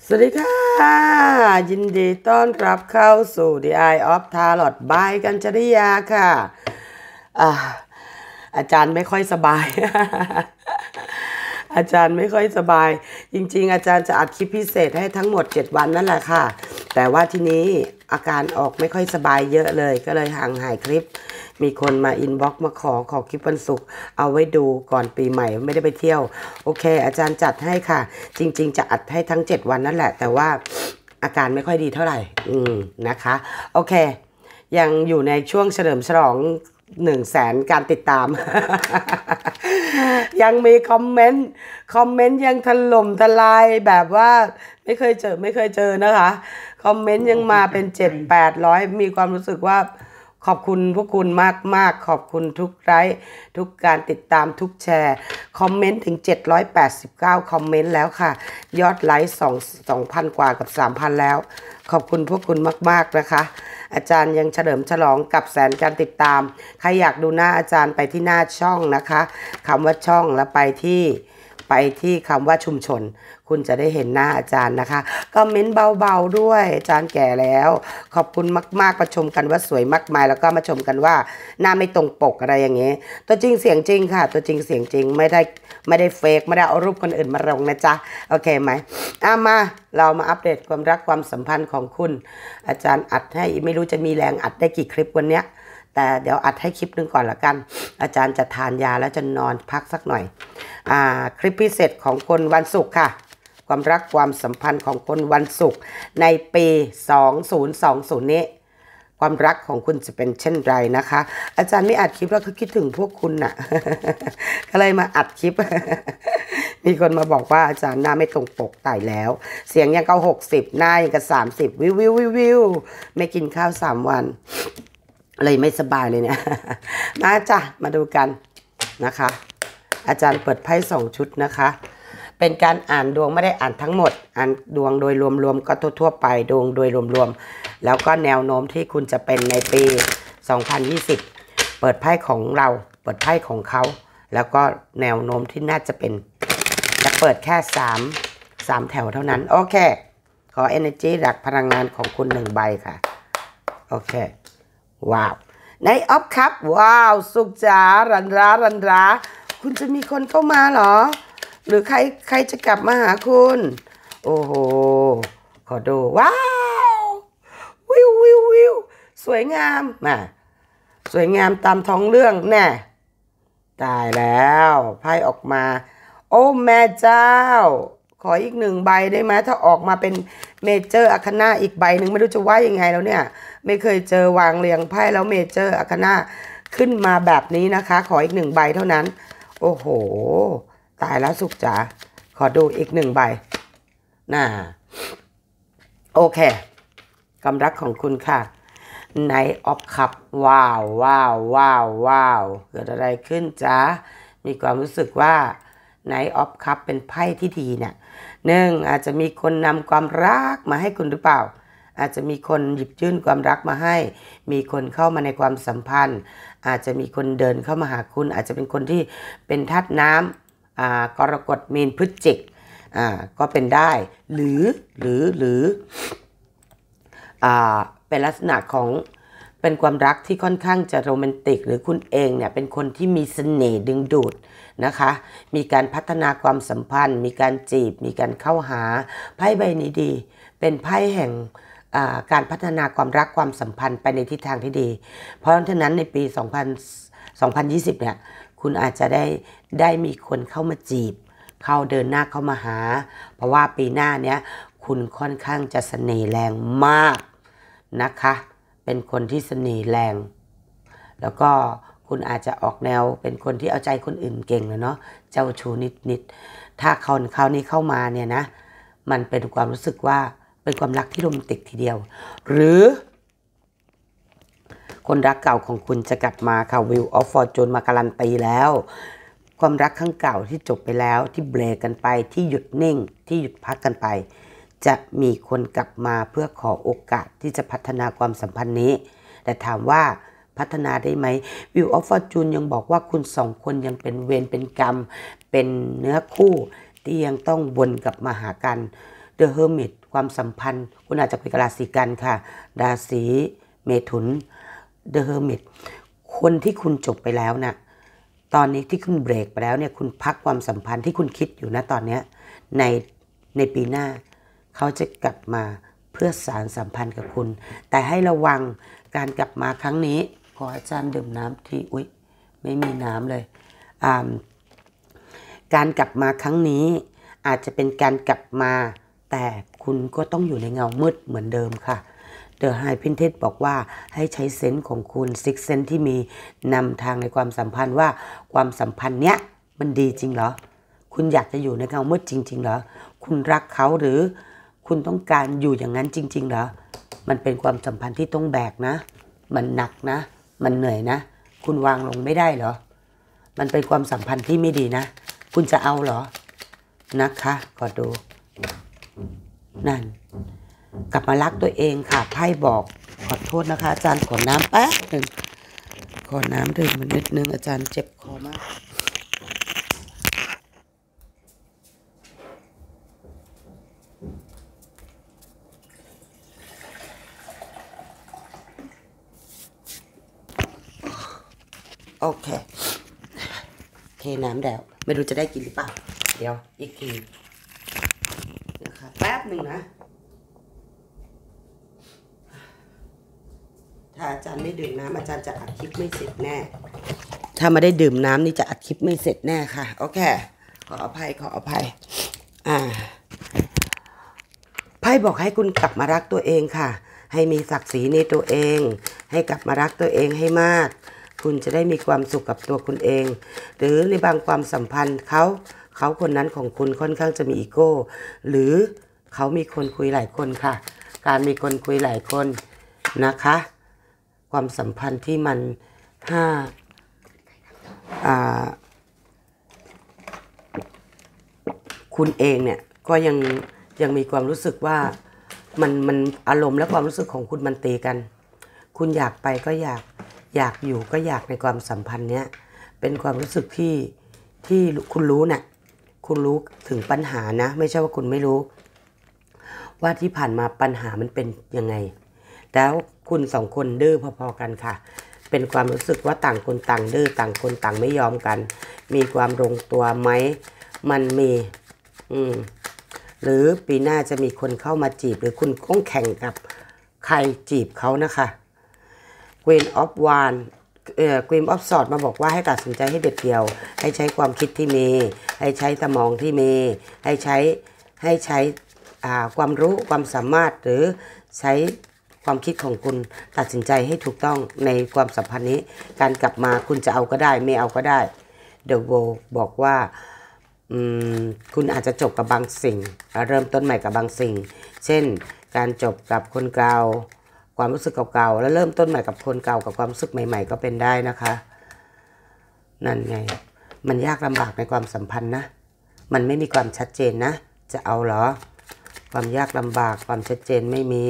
สวัสดีค่ะยินดีต้อนรับเข้าสู่ The Eye of Tarot by กัญจริยาค่ะอาจารย์ไม่ค่อยสบาย อาจารย์ไม่ค่อยสบายจริงๆอาจารย์จะอัดคลิปพิเศษให้ทั้งหมด7วันนั่นแหละค่ะแต่ว่าทีนี้อาการออกไม่ค่อยสบายเยอะเลยก็เลยห่างหายคลิปมีคนมาอินบ็อกซ์มาขอคลิปวันศุกร์เอาไว้ดูก่อนปีใหม่ไม่ได้ไปเที่ยวโอเคอาจารย์จัดให้ค่ะจริงๆจะอัดให้ทั้ง7วันนั่นแหละแต่ว่าอาการไม่ค่อยดีเท่าไหร่นะคะโอเคยังอยู่ในช่วงเฉลิมฉลอง100,000การติดตาม ยังมีคอมเมนต์ยังถล่มทลายแบบว่าไม่เคยเจอนะคะคอมเมนต์ยังมาเป็น700-800มีความรู้สึกว่าขอบคุณพวกคุณมากขอบคุณทุกไลค์ทุกการติดตามทุกแชร์คอมเมนต์ถึง789คอมเมนต์แล้วค่ะยอดไลค์2,000 กว่ากับ 3,000 แล้วขอบคุณพวกคุณมากๆนะคะอาจารย์ยังเฉลิมฉลองกับแสนการติดตามใครอยากดูหน้าอาจารย์ไปที่หน้าช่องนะคะคำว่าช่องแล้วไปที่คำว่าชุมชนคุณจะได้เห็นหน้าอาจารย์นะคะคอมเมนต์เบาๆด้วยอาจารย์แก่แล้วขอบคุณมากๆมาชมกันว่าสวยมากมายแล้วก็มาชมกันว่าหน้าไม่ตรงปกอะไรอย่างเงี้ยตัวจริงเสียงจริงค่ะตัวจริงเสียงจริงไม่ได้เฟกไม่ได้เอารูปคนอื่นมาลงนะจ๊ะโอเคไหมมาเรามาอัปเดตความรักความสัมพันธ์ของคุณอาจารย์อัดให้ไม่รู้จะมีแรงอัดได้กี่คลิปวันเนี้ยแต่เดี๋ยวอัดให้คลิปนึงก่อนละกันอาจารย์จะทานยาแล้วจะนอนพักสักหน่อยคลิปพิเศษของคนวันศุกร์ค่ะความรักความสัมพันธ์ของคนวันศุกร์ในปี2020นี้ความรักของคุณจะเป็นเช่นไรนะคะอาจารย์ไม่อัดคลิปแล้วคือคิดถึงพวกคุณน่ะ ก็เลยมาอัดคลิป มีคนมาบอกว่าอาจารย์หน้าไม่ตรงปกตายแล้วเสียงยังก็60หน้ายังก็30วิวไม่กินข้าว3 วันเลยไม่สบายเลยเนี่ยมาจ้ะมาดูกันนะคะอาจารย์เปิดไพ่2 ชุดนะคะเป็นการอ่านดวงไม่ได้อ่านทั้งหมดอ่านดวงโดยรวมๆก็ทั่วไปดวงโดยรวมๆแล้วก็แนวโน้มที่คุณจะเป็นในปี2020เปิดไพ่ของเราเปิดไพ่ของเขาแล้วก็แนวโน้มที่น่าจะเป็นจะเปิดแค่3แถวเท่านั้นโอเคขอ energy หลักพลังงานของคุณ1ใบค่ะโอเคว้าวในออฟครับว้าวสุขจ๋ารันราคุณจะมีคนเข้ามาเหรอหรือใครจะกลับมาหาคุณโอ้โหขอดูว้าววิวสวยงามสวยงามตามท้องเรื่องแน่ตายแล้วไพ่ออกมาโอ้แม่เจ้าขออีก1ใบได้ไหมถ้าออกมาเป็นเมเจอร์อาคาน่าอีกใบหนึ่งไม่รู้จะว่ายังไงแล้วเนี่ยไม่เคยเจอวางเรียงไพ่แล้วเมเจอร์อาคาน่าขึ้นมาแบบนี้นะคะขออีก1ใบเท่านั้นโอ้โหตายแล้วสุขจ๋าขอดูอีก1ใบโอเคความรักของคุณค่ะKnight of Cupว้าวเกิดอะไรขึ้นจ๊ะมีความรู้สึกว่าKnight of Cupเป็นไพ่ที่ดีเนี่ยอาจจะมีคนนำความรักมาให้คุณหรือเปล่าอาจจะมีคนหยิบยื่นความรักมาให้มีคนเข้ามาในความสัมพันธ์อาจจะมีคนเดินเข้ามาหาคุณอาจจะเป็นคนที่เป็นธาตุน้ำกรกฎมีนพฤศจิกก็เป็นได้หรือเป็นลักษณะของเป็นความรักที่ค่อนข้างจะโรแมนติกหรือคุณเองเนี่ยเป็นคนที่มีเสน่ห์ดึงดูดนะคะมีการพัฒนาความสัมพันธ์มีการจีบมีการเข้าหาไพ่ใบนี้ดีเป็นไพ่แห่งการพัฒนาความรักความสัมพันธ์ไปในทิศทางที่ดีเพราะฉะนั้นในปี2020เนี่ยคุณอาจจะได้มีคนเข้ามาจีบเข้าเดินหน้าเข้ามาหาเพราะว่าปีหน้าเนี้ยคุณค่อนข้างจะเสน่ห์แรงมากนะคะเป็นคนที่เสน่ห์แรงแล้วก็คุณอาจจะออกแนวเป็นคนที่เอาใจคนอื่นเก่งเลยเนาะเจ้าชู้นิดถ้าเขานี้เข้ามาเนี่ยนะมันเป็นความรู้สึกว่าเป็นความรักที่โรแมนติกทีเดียวหรือคนรักเก่าของคุณจะกลับมาค่ะ Wheel of Fortune มาการันตีแล้วความรักครั้งเก่าที่จบไปแล้วที่เบรกกันไปที่หยุดนิ่งที่หยุดพักกันไปจะมีคนกลับมาเพื่อขอโอกาสที่จะพัฒนาความสัมพันธ์นี้แต่ถามว่าพัฒนาได้ไหม Wheel of Fortune ยังบอกว่าคุณ2 คนยังเป็นเวรเป็นกรรมเป็นเนื้อคู่ที่ยังต้องวนกลับมาหากัน The Hermit ความสัมพันธ์คุณอาจจะเป็นราศีกันค่ะราศีเมถุน The Hermit คนที่คุณจบไปแล้วนะตอนนี้ที่คุณเบรกไปแล้วเนี่ยคุณพักความสัมพันธ์ที่คุณคิดอยู่นะตอนนี้ในปีหน้าเขาจะกลับมาเพื่อสานสัมพันธ์กับคุณแต่ให้ระวังการกลับมาครั้งนี้ขออาจารย์ดื่มน้ำที่อุ๊ยไม่มีน้ำเลยการกลับมาครั้งนี้อาจจะเป็นการกลับมาแต่คุณก็ต้องอยู่ในเงามืดเหมือนเดิมค่ะเดอะไฮพินเทสบอกว่าให้ใช้เซนส์ของคุณซิกเซนส์ที่มีนำทางในความสัมพันธ์ว่าความสัมพันธ์เนี้ยมันดีจริงเหรอคุณอยากจะอยู่ในเงามืดจริงๆเหรอคุณรักเขาหรือคุณต้องการอยู่อย่างนั้นจริงๆเหรอมันเป็นความสัมพันธ์ที่ต้องแบกนะมันหนักนะมันเหนื่อยนะคุณวางลงไม่ได้เหรอมันเป็นความสัมพันธ์ที่ไม่ดีนะคุณจะเอาเหรอนะคะขอดูนั่นกลับมารักตัวเองค่ะไพ่บอกขอโทษนะคะอาจารย์ขอน้ำแป๊บหนึ่งขอน้ำดื่มมันนิดนึงอาจารย์เจ็บคอมากโอเคน้ำแล้วไม่รู้จะได้กินหรือเปล่าเดี๋ยวอีกทีนะคะแป๊บหนึ่งนะถ้าอาจารย์ไม่ดื่มน้ำอาจารย์จะอัดคลิปไม่เสร็จแน่ถ้าไม่ได้ดื่มน้ำนี่จะอัดคลิปไม่เสร็จแน่ค่ะโอเคขออภัยไพ่บอกให้คุณกลับมารักตัวเองค่ะให้มีศักดิ์ศรีในตัวเองให้กลับมารักตัวเองให้มากคุณจะได้มีความสุขกับตัวคุณเองหรือในบางความสัมพันธ์เขาคนนั้นของคุณค่อนข้างจะมีอีโก้หรือเขามีคนคุยหลายคนค่ะการมีคนคุยหลายคนนะคะความสัมพันธ์ที่มันคุณเองเนี่ยก็ยังมีความรู้สึกว่ามันอารมณ์และความรู้สึกของคุณมันตีกันคุณอยากไปก็อยากอยู่ก็อยากในความสัมพันธ์เนี้ยเป็นความรู้สึกที่คุณรู้น่ะคุณรู้ถึงปัญหานะไม่ใช่ว่าคุณไม่รู้ว่าที่ผ่านมาปัญหามันเป็นยังไงแล้วคุณสองคนดื้อพอๆกันค่ะเป็นความรู้สึกว่าต่างคนต่างดื้อต่างคนต่างไม่ยอมกันมีความลงตัวไหมมันมีหรือปีหน้าจะมีคนเข้ามาจีบหรือคุณต้องแข่งกับใครจีบเขานะคะ Queen of Wands Queen of Swords มาบอกว่าให้ตัดสินใจให้เด็ดเดี่ยวให้ใช้ความคิดที่มีให้ใช้สมองที่มีให้ใช้ความรู้ความสามารถหรือใช้ความคิดของคุณตัดสินใจให้ถูกต้องในความสัมพันธ์นี้การกลับมาคุณจะเอาก็ได้ไม่เอาก็ได้ The World บอกว่าคุณอาจจะจบกับบางสิ่งเริ่มต้นใหม่กับบางสิ่งเช่นการจบกับคนเก่าความรู้สึกเก่าๆแล้วเริ่มต้นใหม่กับคนเก่ากับความรู้สึกใหม่ๆก็เป็นได้นะคะนั่นไงมันยากลำบากในความสัมพันธ์นะมันไม่มีความชัดเจนนะจะเอาเหรอความยากลำบากความชัดเจนไม่มี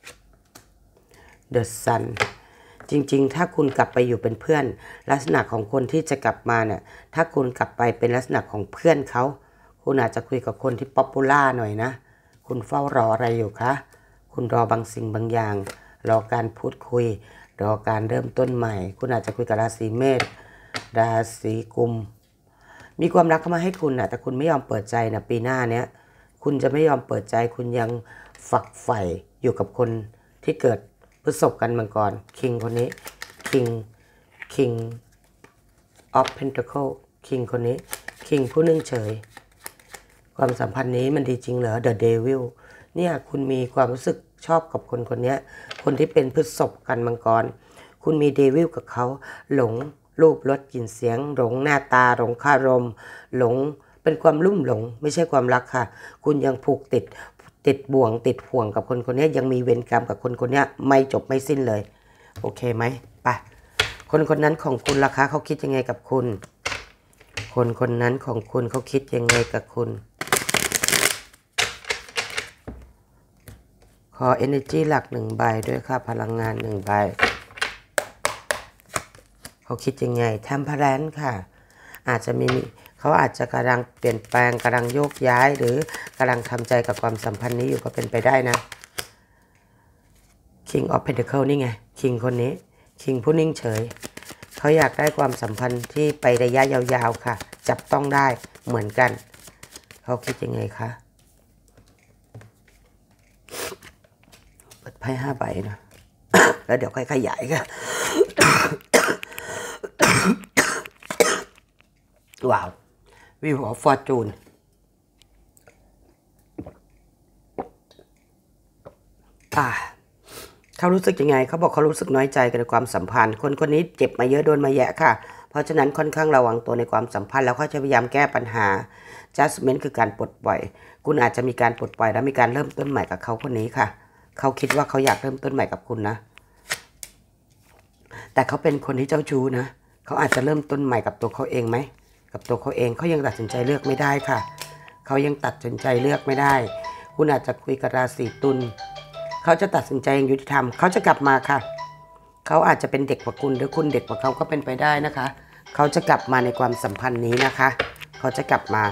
The Sun จริงๆถ้าคุณกลับไปอยู่เป็นเพื่อนลักษณะของคนที่จะกลับมาเนี่ยถ้าคุณกลับไปเป็นลักษณะของเพื่อนเขาคุณอาจจะคุยกับคนที่ป๊อปปูล่าหน่อยนะคุณเฝ้ารออะไรอยู่คะคุณรอบางสิ่งบางอย่างรอการพูดคุยรอการเริ่มต้นใหม่คุณอาจจะคุยกับราศีเมษราศีกุมมีความรักเข้ามาให้คุณนะแต่คุณไม่ยอมเปิดใจนะปีหน้าเนี้ยคุณจะไม่ยอมเปิดใจคุณยังฝักใฝ่อยู่กับคนที่เกิดพฤษภกันมังกรคิงคนนี้ King of Pentacle King คนนี้ King ผู้นิ่งเฉยความสัมพันธ์นี้มันดีจริงเหรอ The Devil เนี่ยคุณมีความรู้สึกชอบกับคนคนนี้คนที่เป็นพฤษภกันมังกรคุณมีเดวิลกับเขาหลงรูปรสกลิ่นเสียงหลงหน้าตาหลงคารมหลงเป็นความลุ่มหลงไม่ใช่ความรักค่ะคุณยังผูกติดบ่วงติดห่วงกับคนคนนี้ยังมีเวรกรรมกับคนคนนี้ไม่จบไม่สิ้นเลยโอเคไหมไปคนคนนั้นของคุณล่ะคะเขาคิดยังไงกับคุณคนคนนั้นของคุณเขาคิดยังไงกับคุณขอ energy หลัก1 ใบด้วยค่ะพลังงาน1 ใบเขาคิดยังไงTemperanceค่ะอาจจะมีเขาอาจจะกำลังเปลี่ยนแปลงกำลังโยกย้ายหรือกำลังทำใจกับความสัมพันธ์นี้อยู่ก็เป็นไปได้นะ King of Pentacle นี่ไง King คนนี้ King ผู้นิ่งเฉยเขาอยากได้ความสัมพันธ์ที่ไประยะยาวๆค่ะจับต้องได้เหมือนกันเขาคิดยังไงคะเปิดไพ่5 ใบนะ แล้วเดี๋ยวค่อยขยายค่ะว้าววิวของฟอร์จูนเขารู้สึกยังไงเขาบอกเขารู้สึกน้อยใจกับความสัมพันธ์คนนี้เจ็บมาเยอะโดนมาแยะค่ะเพราะฉะนั้นค่อนข้างระวังตัวในความสัมพันธ์แล้วเขาจะพยายามแก้ปัญหา judgment คือการปลดปล่อยคุณอาจจะมีการปลดปล่อยและมีการเริ่มต้นใหม่กับเขาคนนี้ค่ะเขาคิดว่าเขาอยากเริ่มต้นใหม่กับคุณนะแต่เขาเป็นคนที่เจ้าชู้นะเขาอาจจะเริ่มต้นใหม่กับตัวเขาเองไหมกับตัวเขาเองเขายังตัดสินใจเลือกไม่ได้ค่ะเขายังตัดสินใจเลือกไม่ได้คุณอาจจะคุยกับราศีตุลเขาจะตัดสินใจอย่างยุติธรรมเขาจะกลับมาค่ะเขาอาจจะเป็นเด็กกว่าคุณหรือคุณเด็กกว่าเขาก็เป็นไปได้นะคะเขาจะกลับมาในความสัมพันธ์นี้นะคะเขาจะกลับมา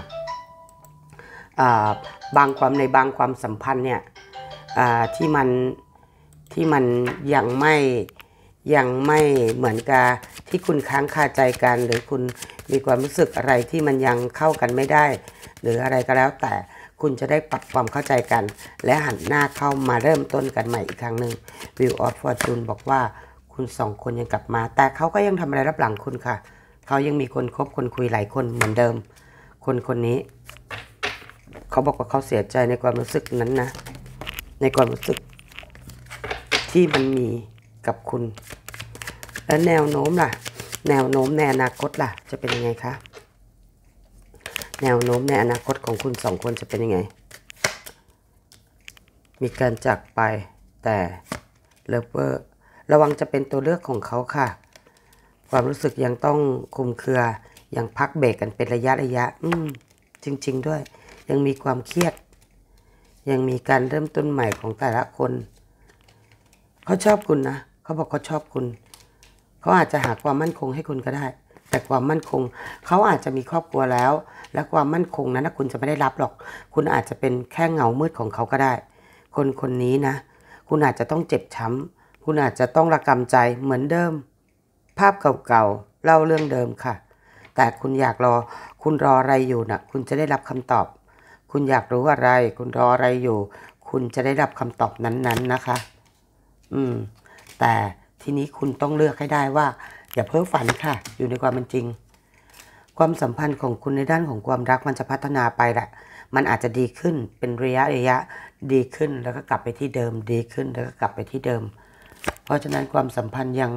บางความสัมพันธ์เนี่ยที่มันยังไม่เหมือนกับที่คุณค้างคาใจกันหรือคุณมีความรู้สึกอะไรที่มันยังเข้ากันไม่ได้หรืออะไรก็แล้วแต่คุณจะได้ปรับความเข้าใจกันและหันหน้าเข้ามาเริ่มต้นกันใหม่อีกครั้งหนึ่ง Wheel of Fortune บอกว่าคุณ2 คนยังกลับมาแต่เขาก็ยังทำอะไรรับหลังคุณค่ะเขายังมีคนคบคนคุยหลายคนเหมือนเดิมคนนี้เขาบอกว่าเขาเสียใจในความรู้สึกนั้นนะในความรู้สึกที่มันมีกับคุณและแนวโน้มล่ะแนวโน้มในอนาคตล่ะจะเป็นยังไงคะแนวโน้มในอนาคตของคุณ2 คนจะเป็นยังไงมีการจากไปแต่เลิฟเวอร์ระวังจะเป็นตัวเลือกของเขาค่ะความรู้สึกยังต้องคุมเครือยังพักเบรกกันเป็นระยะจริงๆด้วยยังมีความเครียดยังมีการเริ่มต้นใหม่ของแต่ละคนเขาชอบคุณนะเขาบอกเขาชอบคุณเขาอาจจะหาความมั่นคงให้คุณก็ได้แต่ความมั่นคงเขาอาจจะมีครอบครัวแล้วและความมั่นคงนั้นคุณจะไม่ได้รับหรอกคุณอาจจะเป็นแค่เงามืดของเขาก็ได้คนนี้นะคุณอาจจะต้องเจ็บช้ำคุณอาจจะต้องระกำใจเหมือนเดิมภาพเก่าๆเล่าเรื่องเดิมค่ะแต่คุณอยากคุณรออะไรอยู่นะคุณจะได้รับคำตอบคุณอยากรู้อะไรคุณรออะไรอยู่คุณจะได้รับคำตอบนั้นๆนะคะแต่ทีนี้คุณต้องเลือกให้ได้ว่าอย่าเพ้อฝันค่ะอยู่ในความเป็นจริงความสัมพันธ์ของคุณในด้านของความรักมันจะพัฒนาไปแหละมันอาจจะดีขึ้นเป็นระยะดีขึ้นแล้วก็กลับไปที่เดิมดีขึ้นแล้วก็กลับไปที่เดิมเพราะฉะนั้นความสัมพันธ์ยัง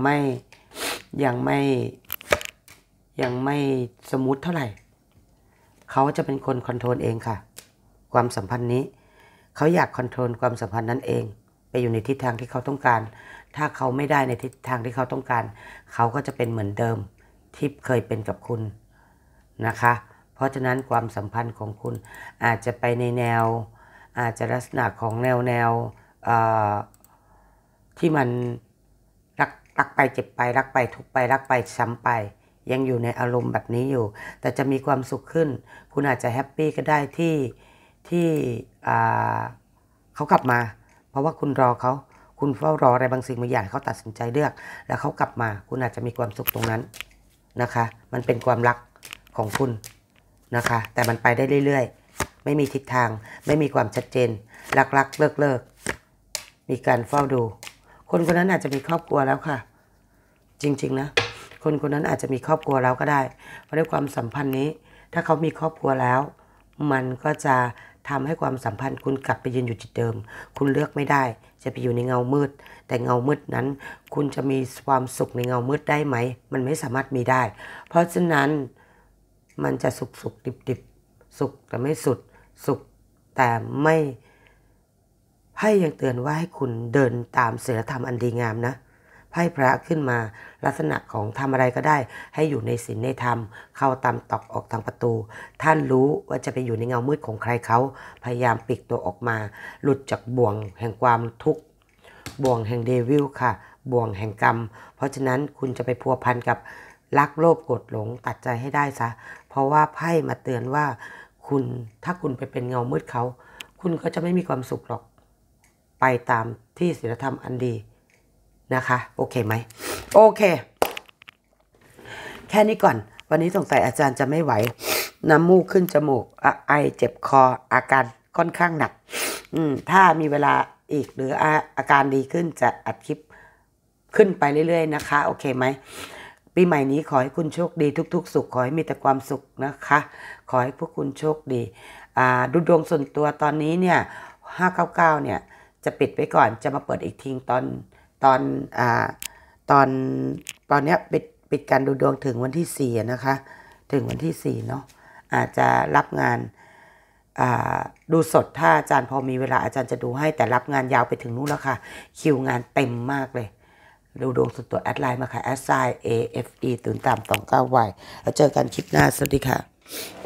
ไม่สมูทเท่าไหร่เขาจะเป็นคนคอนโทรลเองค่ะความสัมพันธ์นี้เขาอยากคอนโทรลความสัมพันธ์นั้นเองไปอยู่ในทิศทางที่เขาต้องการถ้าเขาไม่ได้ในทิศทางที่เขาต้องการเขาก็จะเป็นเหมือนเดิมที่เคยเป็นกับคุณนะคะเพราะฉะนั้นความสัมพันธ์ของคุณอาจจะไปในแนวอาจจะลักษณะของแนวที่มันรักไปเจ็บไปรักไปทุกไปรักไปช้ำไปยังอยู่ในอารมณ์แบบนี้อยู่แต่จะมีความสุขขึ้นคุณอาจจะแฮปปี้ก็ได้ที่เขากลับมาเพราะว่าคุณรอเขาคุณเฝ้ารออะไรบางสิ่งบางอย่างเขาตัดสินใจเลือกแล้วเขากลับมาคุณอาจจะมีความสุขตรงนั้นนะคะมันเป็นความรักของคุณนะคะแต่มันไปได้เรื่อยๆไม่มีทิศทางไม่มีความชัดเจนรักเลิกมีการเฝ้าดูคนนั้นอาจจะมีครอบครัวแล้วค่ะจริงๆนะคนนั้นอาจจะมีครอบครัวแล้วก็ได้เพราะด้วยความสัมพันธ์นี้ถ้าเขามีครอบครัวแล้วมันก็จะทำให้ความสัมพันธ์คุณกลับไปยืนอยู่จุดเดิมคุณเลือกไม่ได้จะไปอยู่ในเงามืดแต่เงามืดนั้นคุณจะมีความสุขในเงามืดได้ไหมมันไม่สามารถมีได้เพราะฉะนั้นมันจะสุขดิบสุขแต่ไม่สุดสุขแต่ไม่ไพ่ยังเตือนว่าให้คุณเดินตามศีลธรรมอันดีงามนะไพ่พระขึ้นมาลักษณะของทำอะไรก็ได้ให้อยู่ในศีลในธรรมเข้าตามตอกออกทางประตูท่านรู้ว่าจะไปอยู่ในเงามืดของใครเขาพยายามปลีกตัวออกมาหลุดจากบ่วงแห่งความทุกข์บ่วงแห่งเดวิลค่ะบ่วงแห่งกรรมเพราะฉะนั้นคุณจะไปพัวพันกับรักโลภโกรธหลงตัดใจให้ได้ซะเพราะว่าไพ่มาเตือนว่าคุณถ้าคุณไปเป็นเงามืดเขาคุณก็จะไม่มีความสุขหรอกไปตามที่ศีลธรรมอันดีนะคะโอเคไหมโอเคแค่นี้ก่อนวันนี้สงสัยอาจารย์จะไม่ไหวน้ำมูกขึ้นจมูกไอเจ็บคออาการค่อนข้างหนักถ้ามีเวลาอีกหรืออาการดีขึ้นจะอัดคลิปขึ้นไปเรื่อยๆนะคะโอเคไหมปีใหม่นี้ขอให้คุณโชคดีทุกๆสุขขอให้มีแต่ความสุขนะคะขอให้พวกคุณโชคดีดูดวงส่วนตัวตอนนี้เนี่ย599เนี่ยจะปิดไว้ก่อนจะมาเปิดอีกทีตอนเนี้ยปิดการดูดวงถึงวันที่4นะคะถึงวันที่4เนาะอาจจะรับงานดูสดถ้าอาจารย์พอมีเวลาอาจารย์จะดูให้แต่รับงานยาวไปถึงนู้นแล้วค่ะคิวงานเต็มมากเลยดูดวงส่วนตัวแอดไลน์มาค่ะ @AFE ตื่นตาม29 y แล้วเจอกันคลิปหน้าสวัสดีค่ะ